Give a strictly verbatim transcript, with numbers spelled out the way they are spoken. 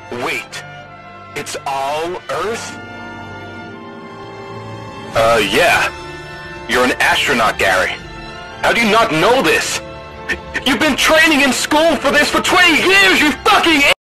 Wait, it's all Earth? Uh, yeah. You're an astronaut, Gary. How do you not know this? You've been training in school for this for twenty years, you fucking